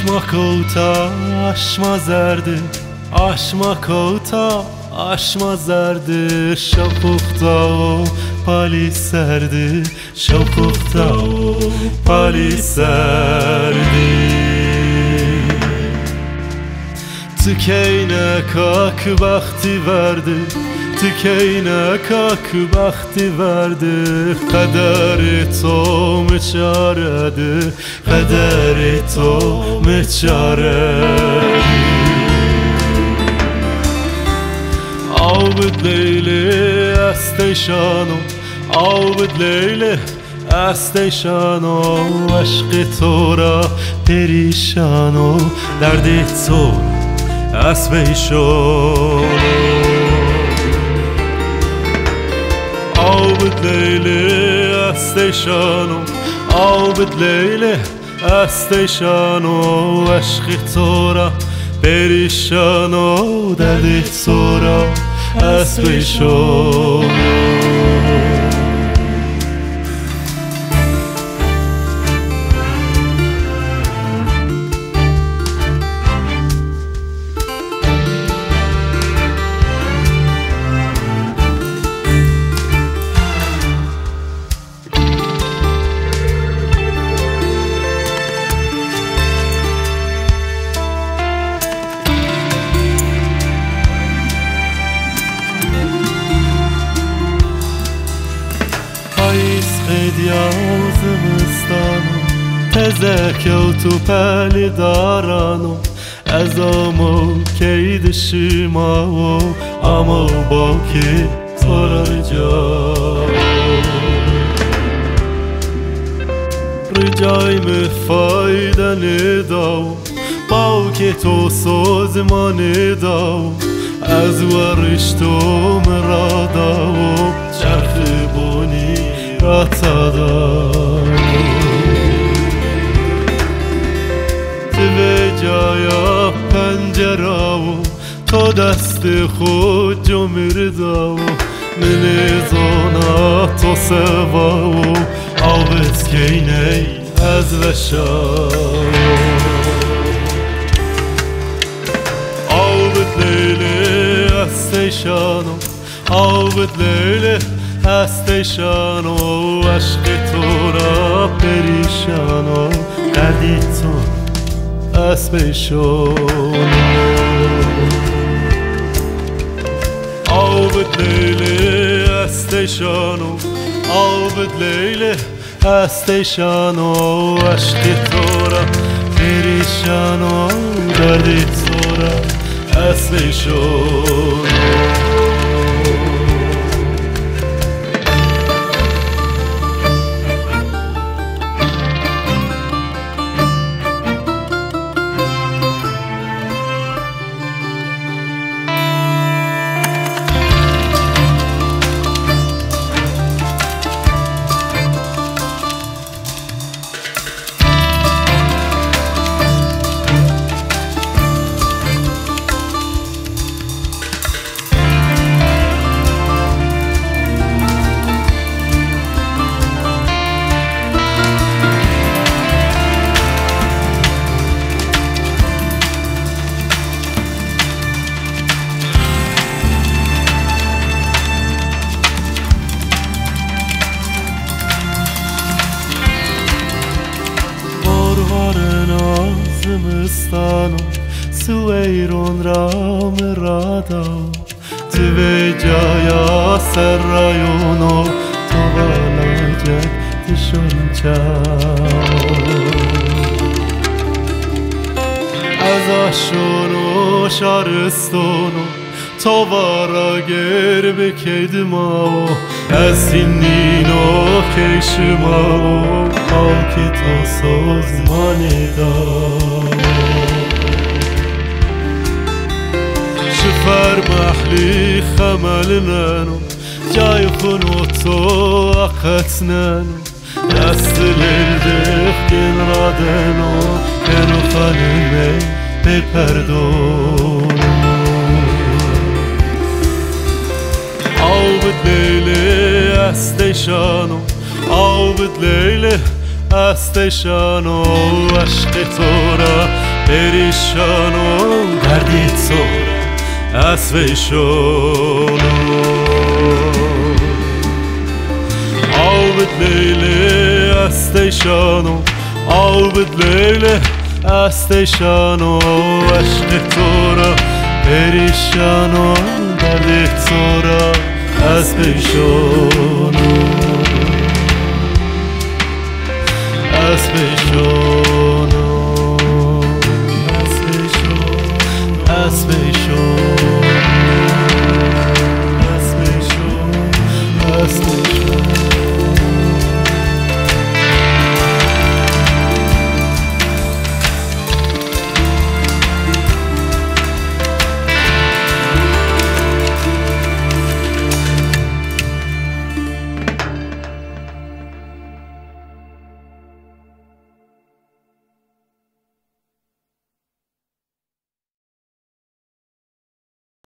aşma zerdi, aşma kota, aşma zerdi. Şapukta o paliserdi, şapukta o paliserdi. Tıkeyne kak vakti verdi, tıkeyne kak vakti verdi. Kaderi to meçaredi, kaderi to meçaredi. Avbid leyli esteyşano, avbid leyli esteyşano. Aşkı tora perişano, derdi tora اسبیشان آبد لیلی استیشانو، آبد لیلی استیشانو. عشقی تورا پریشانو، دردی تورا اسبیشان. Yazımızdanım tezeke tu peli daranım. Ezamo keydişima o ama baki soracağım. Ricayımı faydanı dav, baki to sozmanı dav. Ez varıştum radav, çarkı boni راتادم توی جایا پنجره و تا دست خود جو مرده و نلیزانا تا سوا و آوز کینه از وشای آوید لیلی استیشانو، آوید لیلی استیشانو. عشق تو را پریشانو، دردی تو اسبیشان. آبد لیلی استیشانو، آبد لیلی استیشانو. عشق تو را پریشانو، دردی تو را اسبیشان. زمستانو سویرون رام راداو توی جایا سرایونو تو بالایجک تشون چاو از آشونو شارستونو تو بارا گر بکیدماو از اینینو کشماو آکی تو سازمانی داو شفر محلی خمل نانو جای خونو تو اقت نانو دست للدخ گن رادنو کنو خانمه بپردونو آبد لیلی استیشانو، آبد لیلی استیشانو. عشق تو را پریشان و دردی سر از ویشانو آبد لیله استیشانو آبد لیله استیشانو عشق تو را پریشانو دردی سر از ویشانو از ویشانو از ویشانو